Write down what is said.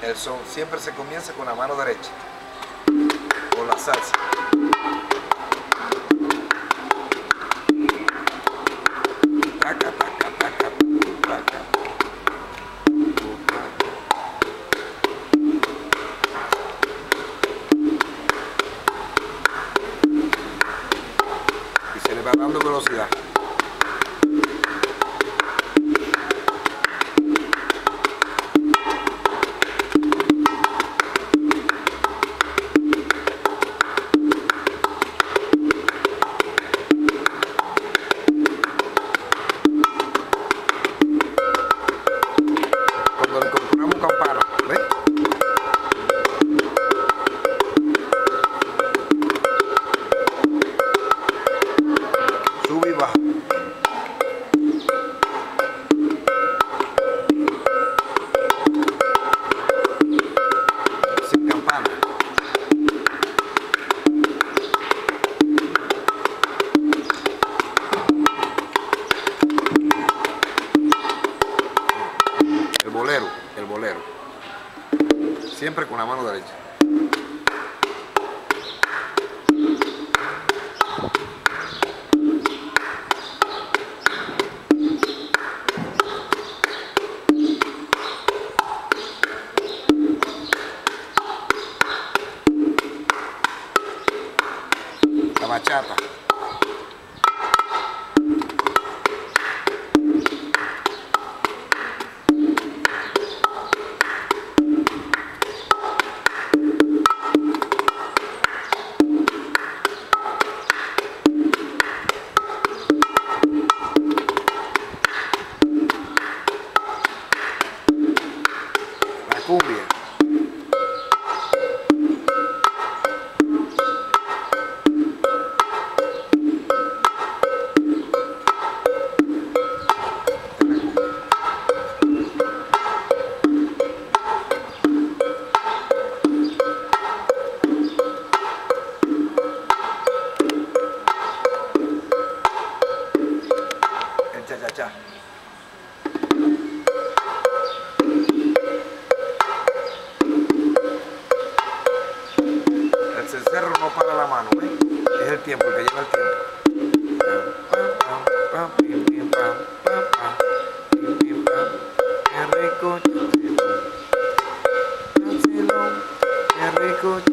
El son siempre se comienza con la mano derecha, con la salsa. Taca, taca, taca, taca. Y se le va dando velocidad. Cuando le compramos campana, ¿ves? Sube y baja. Sin campana. El bolero, siempre con la mano derecha. La bachata. Cumbia. El cha-cha-cha. El cencerro no para la mano, ¿ves? Es el tiempo, el que lleva el tiempo. Qué rico, qué rico.